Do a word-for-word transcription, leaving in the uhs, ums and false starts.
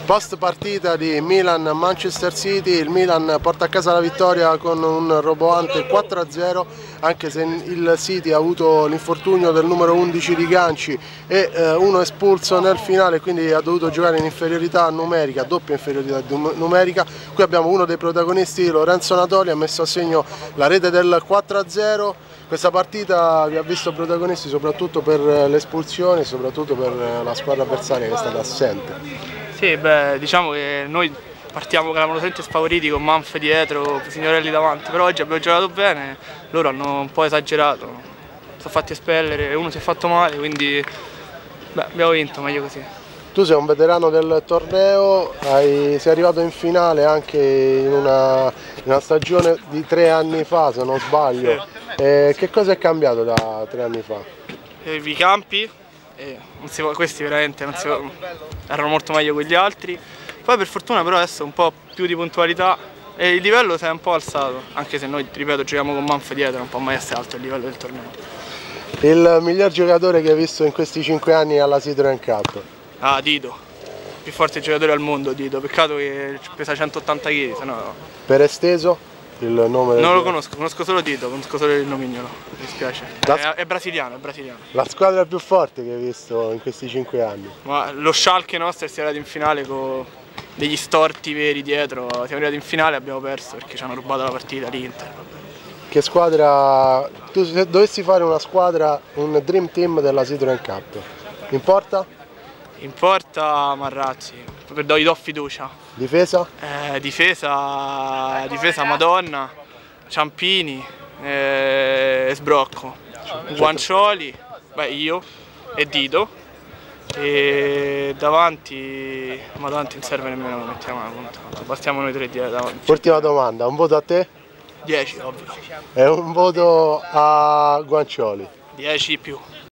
Post partita di Milan-Manchester City, il Milan porta a casa la vittoria con un roboante quattro a zero, anche se il City ha avuto l'infortunio del numero undici di Ganci e eh, uno espulso nel finale, quindi ha dovuto giocare in inferiorità numerica, doppia inferiorità numerica. Qui abbiamo uno dei protagonisti, Lorenzo Natoli, ha messo a segno la rete del quattro a zero. Questa partita vi ha visto protagonisti soprattutto per le espulsioni, soprattutto per la squadra avversaria che è stata assente. Sì, beh, diciamo che noi partiamo clamorosamente sfavoriti con Manf dietro, Signorelli davanti, però oggi abbiamo giocato bene, loro hanno un po' esagerato, si sono fatti espellere, uno si è fatto male, quindi beh, abbiamo vinto, meglio così. Tu sei un veterano del torneo, hai, sei arrivato in finale anche in una, in una stagione di tre anni fa, se non sbaglio. Sì. E che cosa è cambiato da tre anni fa? I campi. Eh, non si, questi veramente non si, erano molto meglio che gli altri, poi per fortuna però adesso un po' più di puntualità e il livello si è un po' alzato, anche se noi, ripeto, giochiamo con Manf dietro, non può mai essere alto il livello del torneo. Il miglior giocatore che hai visto in questi cinque anni alla Citroen Cup? Ah, Dito, il più forte giocatore al mondo Dito, peccato che pesa centottanta chili, sennò... Per esteso? Il nome del... Non lo conosco, conosco solo Dito, conosco solo il nomignolo, mi dispiace. La... È, è brasiliano, è brasiliano. La squadra più forte che hai visto in questi cinque anni? Ma lo Schalke nostro si è arrivato in finale con degli storti veri dietro, siamo arrivati in finale e abbiamo perso perché ci hanno rubato la partita l'Inter. Che squadra, tu se dovessi fare una squadra, un dream team della Citroen Cup, in porta? In porta Marrazzi, gli do fiducia. Difesa? Eh, difesa, difesa Madonna, Ciampini, eh, Sbrocco, Guancioli, beh, io e Dito, e davanti, ma davanti non serve nemmeno, mettiamo la punta, bastiamo noi tre davanti. Ultima domanda, un voto a te? dieci ovvio. E un voto a Guancioli? dieci più.